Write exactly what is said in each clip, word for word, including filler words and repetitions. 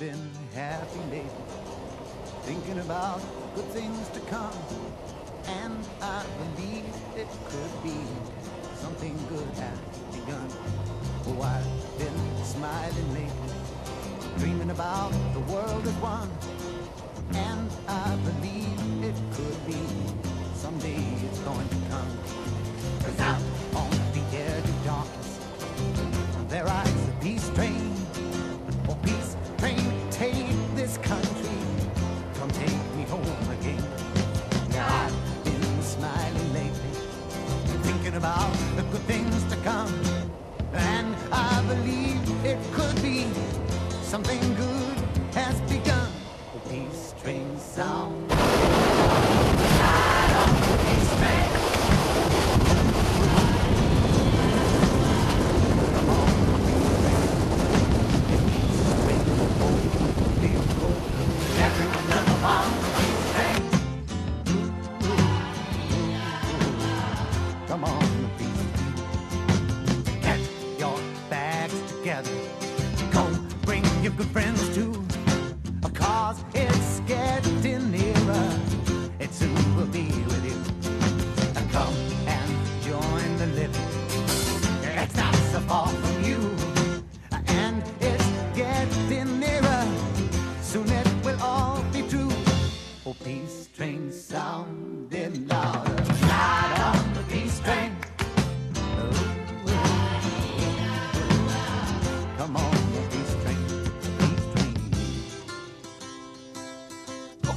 been happy lately, thinking about good things to come, and I believe it could be something good has begun. Oh, I've been smiling lately, dreaming about the world as one, and I believe it could be someday it's going to come. 'Cause out on the edge of darkness there rides a peace train. Oh, peace train, take this country, come take me home again. Now I've been smiling lately, thinking about the good things to come, and I believe it could be something good has begun. The peace train sound, ride on the peace train. Come on, the peace train. The peace train will go, will go. Everyone jump on the peace train. Come on, the peace train. Get your bags together. Go bring your good friends too, 'cause it's getting nearer. It soon will be with you. Come and join the living. It's not so far from you, and it's getting nearer. Soon it will all be true. Oh, peace train sounding louder. Ride on the peace train. Oh, come on, the peace train, peace train. Oh.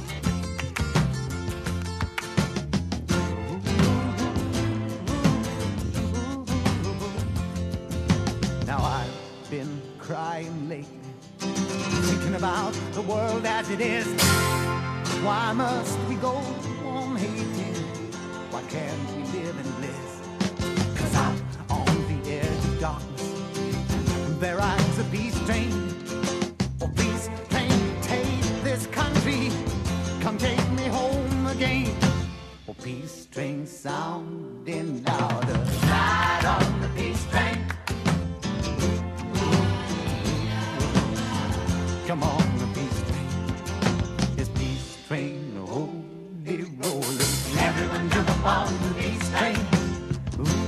Now I've been crying lately, thinking about the world as it is. Why must we go on hating? Why can't we live in bliss? 'Cause out on the edge of darkness there rides a peace train. Oh, peace train, take this country, come take me home again. Oh, peace train sounding louder. Ride on the peace train. Come on, the peace train. This peace train, holy rolling. Everyone jump up on the peace train. Ooh.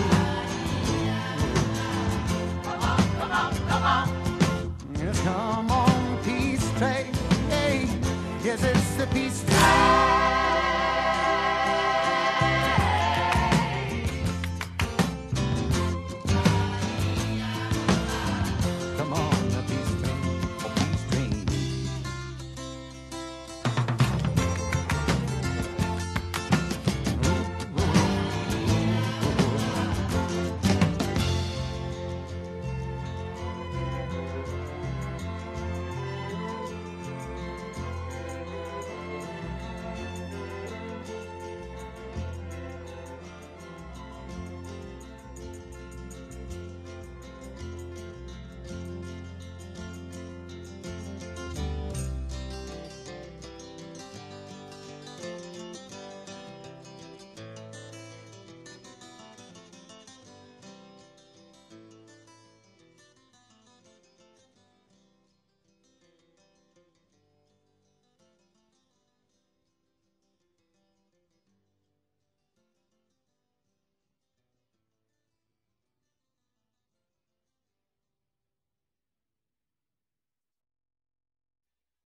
Come on, come on, come on. Yes, come on, peace train. Hey, yes, it's the peace train.